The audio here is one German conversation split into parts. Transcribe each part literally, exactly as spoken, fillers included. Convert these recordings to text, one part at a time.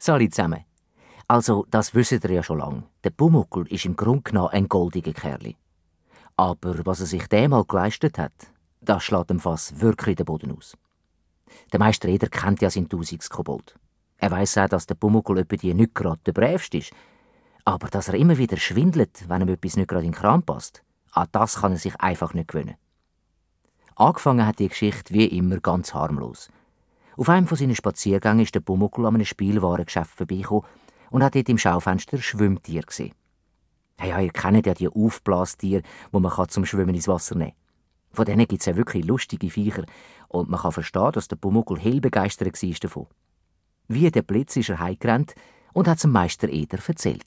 Grüezi alle zusammen. Also, das wisst ihr ja schon lange. Der Pumuckl ist im Grunde genommen ein goldiger Kerl. Aber was er sich diesmal geleistet hat, das schlägt dem Fass wirklich den Boden aus. Der Meister Eder kennt ja seinen Tausendskobold. Er weiss auch, dass der Pumuckl etwa die nicht gerade der Brävste ist. Aber dass er immer wieder schwindelt, wenn ihm etwas nicht gerade in den Kram passt, an das kann er sich einfach nicht gewöhnen. Angefangen hat die Geschichte wie immer ganz harmlos. Auf einem von seinen Spaziergängen ist der Pumuckl an einem Spielwarengeschäft vorbeigekommen und hat dort im Schaufenster Schwimmtiere gesehen. Ja, ihr kennt ja die Aufblastiere, die man zum Schwimmen ins Wasser nehmen kann. Von denen gibt es ja wirklich lustige Viecher und man kann verstehen, dass der Pumuckl hell begeistert war davon. Wie der Blitz ist er heimgerannt und hat es dem Meister Eder erzählt.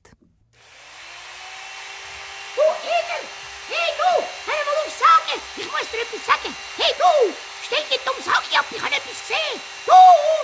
Du, Eder! Hey, du! Hör mal auf, sagen! Ich muss dir etwas sagen! Hey, du! Stell dir dumm, sag ich ab, ich habe etwas gesehen! Du,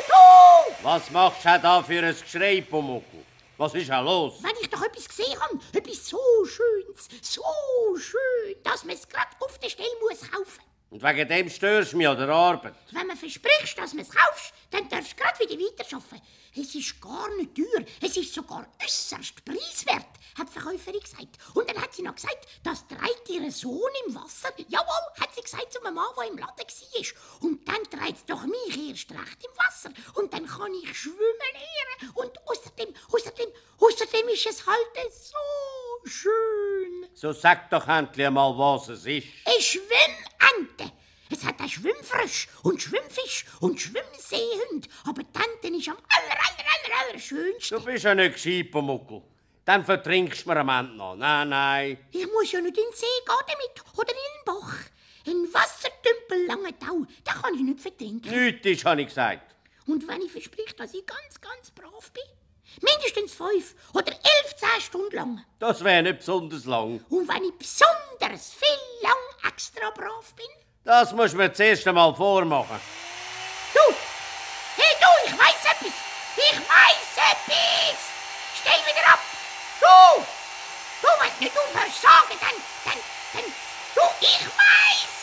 du! Was machst du da für ein Geschrei, Pumuckl? Was ist da los? Wenn ich doch etwas gesehen habe, etwas so Schönes, so schön, dass man es gerade auf der Stelle muss kaufen. Und wegen dem störst du mich an der Arbeit. Wenn man versprichst, dass man es kaufst, dann darfst du gerade wieder weiterarbeiten. Es ist gar nicht teuer, es ist sogar äußerst preiswert, hat die Verkäuferin gesagt. Und dann hat sie noch gesagt, das treibt ihren Sohn im Wasser. Jawohl, hat sie gesagt zu einem Mann, der im Laden war. Und dann treibt es doch mich erst recht im Wasser. Und dann kann ich schwimmen lernen. Und außerdem, außerdem, außerdem ist es halt so schön. So sag doch endlich mal, was es ist. Eine Schwimmente. Es hat auch Schwimmfrosch und Schwimmfisch und Schwimmseehund. Aber die Ente ist am aller, aller, aller, aller schönsten. Du bist ja nicht gescheit, Pumuckl. Dann vertrinkst du mir am Ende noch. Nein, nein. Ich muss ja nicht in den See gehen damit oder in den Bach. Ein Wassertümpel Langenthal, da kann ich nicht vertrinken. Nichts ist, habe ich gesagt. Und wenn ich verspreche, dass ich ganz, ganz brav bin? Mindestens fünf oder elf, zehn Stunden lang. Das wäre nicht besonders lang. Und wenn ich besonders viel lang extra brav bin? Das musst du mir zuerst einmal vormachen. Du! Hey, du, ich weiss etwas! Ich weiss etwas! Stell wieder ab! Du! Du, wenn du nicht aufhörst zu sagen, dann, dann, dann... Du, ich weiss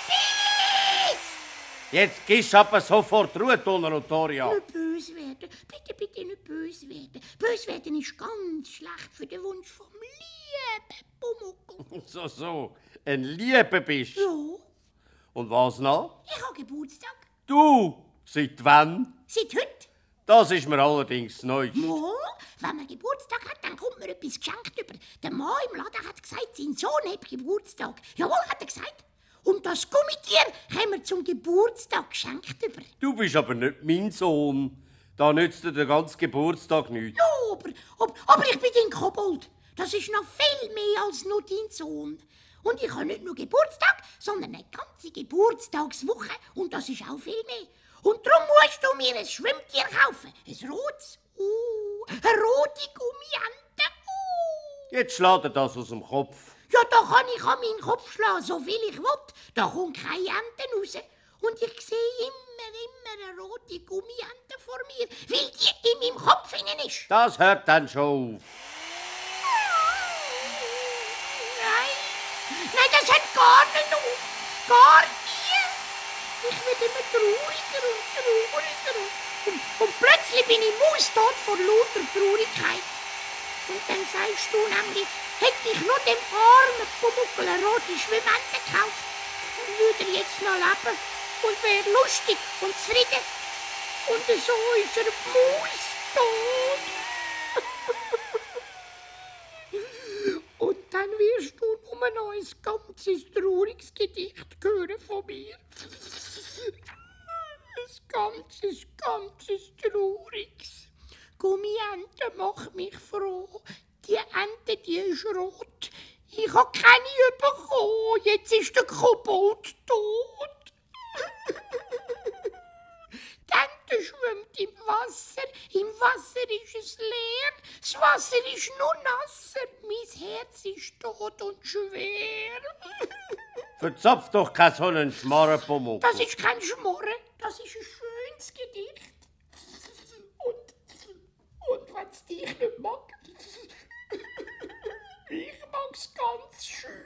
etwas! Jetzt gibst du aber sofort Ruhe, Donner und Doria. Nicht böse werden. Bitte, bitte nicht böse werden. Böse werden ist ganz schlecht für den Wunsch vom lieben Pumuckl. So, so. Ein Liebe bist. Ja. Und was noch? Ich habe Geburtstag. Du? Seit wann? Seit heute. Das ist mir allerdings neu. Mal, wenn man Geburtstag hat, dann kommt man etwas geschenkt über. Der Mann im Laden hat gesagt, sein Sohn hat Geburtstag. Jawohl, hat er gesagt. Und das Gummitier haben wir zum Geburtstag geschenkt über. Du bist aber nicht mein Sohn. Da nützt dir der ganze Geburtstag nichts. Ja, aber, aber, aber ich bin dein Kobold. Das ist noch viel mehr als nur dein Sohn. Und ich habe nicht nur Geburtstag, sondern eine ganze Geburtstagswoche. Und das ist auch viel mehr. Und darum musst du mir ein Schwimmtier kaufen. Ein rotes. Uh, eine rote Gummiente. Uh. Jetzt schlägt er das aus dem Kopf. Ja, da kann ich an meinen Kopf schlagen, so viel ich will. Da kommt keine Ente raus. Und ich sehe immer, immer eine rote Gummiente vor mir, weil die in meinem Kopf hinein ist. Das hört dann schon auf. Nein, nein, das hört gar nicht auf. Gar nie. Ich werde immer trauriger und trauriger. Und, und plötzlich bin ich maustot vor lauter Traurigkeit. Und dann sagst du nämlich, hätte ich nur dem armen Pumuckl eine rote Schwimmente gekauft, dann würde er jetzt noch leben und wäre lustig und zufrieden. Und so ist er maustot. Und dann wirst du nur noch ein ganzes trauriges Gedicht hören von mir. Ein ganzes, ganzes trauriges. Gummiente macht mich froh. Die Ente, die ist rot. Ich habe keine bekommen. Jetzt ist der Kobold tot. Die Ente schwimmt im Wasser. Im Wasser ist es leer. Das Wasser ist nur nasser. Mein Herz ist tot und schwer. Verzapf doch kein so einen Schmarren, Pumuckl. Das ist kein Schmorren. Das ist ein schönes Gedicht. Und, und wenn es dich nicht mag, ich mag's ganz schön.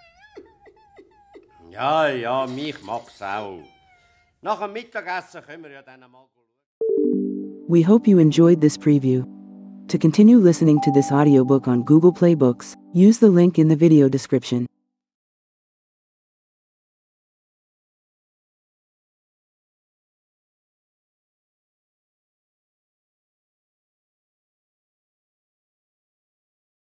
Ja, ja, mich mag's auch. Nach dem Mittagessen können wir ja dann mal schauen. We hope you enjoyed this preview. To continue listening to this audiobook on Google Play Books, use the link in the video description.